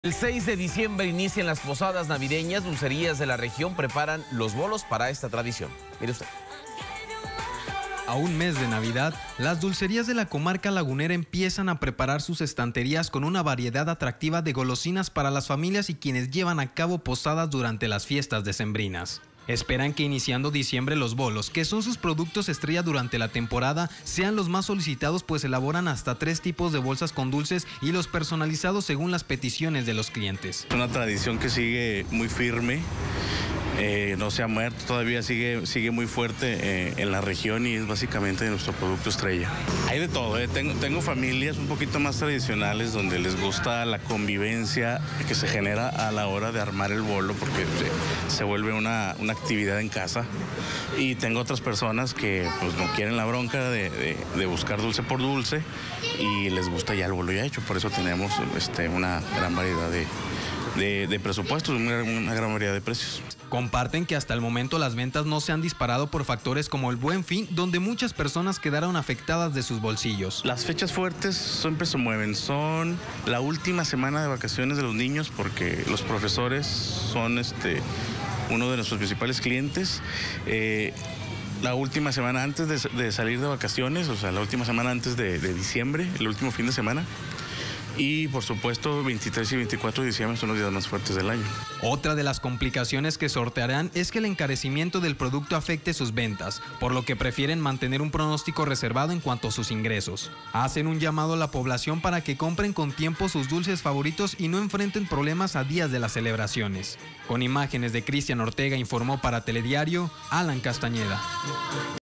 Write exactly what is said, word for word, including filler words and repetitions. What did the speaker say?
El seis de diciembre inician las posadas navideñas. Dulcerías de la región preparan los bolos para esta tradición. Mire usted. A un mes de Navidad, las dulcerías de la comarca lagunera empiezan a preparar sus estanterías con una variedad atractiva de golosinas para las familias y quienes llevan a cabo posadas durante las fiestas decembrinas. Esperan que iniciando diciembre los bolos, que son sus productos estrella durante la temporada, sean los más solicitados, pues elaboran hasta tres tipos de bolsas con dulces y los personalizados según las peticiones de los clientes. Es una tradición que sigue muy firme. Eh, no se ha muerto, todavía sigue, sigue muy fuerte eh, en la región y es básicamente nuestro producto estrella. Hay de todo, eh. tengo, tengo familias un poquito más tradicionales donde les gusta la convivencia que se genera a la hora de armar el bolo porque se, se vuelve una, una actividad en casa, y tengo otras personas que pues no quieren la bronca de, de, de buscar dulce por dulce y les gusta ya el bolo ya hecho. Por eso tenemos este, una gran variedad de, de, de presupuestos, una, una gran variedad de precios. Comparten que hasta el momento las ventas no se han disparado por factores como el Buen Fin, donde muchas personas quedaron afectadas de sus bolsillos. Las fechas fuertes siempre se mueven, son la última semana de vacaciones de los niños porque los profesores son este, uno de nuestros principales clientes. Eh, La última semana antes de, de salir de vacaciones, o sea, la última semana antes de, de diciembre, el último fin de semana. Y por supuesto, veintitrés y veinticuatro de diciembre son los días más fuertes del año. Otra de las complicaciones que sortearán es que el encarecimiento del producto afecte sus ventas, por lo que prefieren mantener un pronóstico reservado en cuanto a sus ingresos. Hacen un llamado a la población para que compren con tiempo sus dulces favoritos y no enfrenten problemas a días de las celebraciones. Con imágenes de Cristian Ortega, informó para Telediario Alan Castañeda.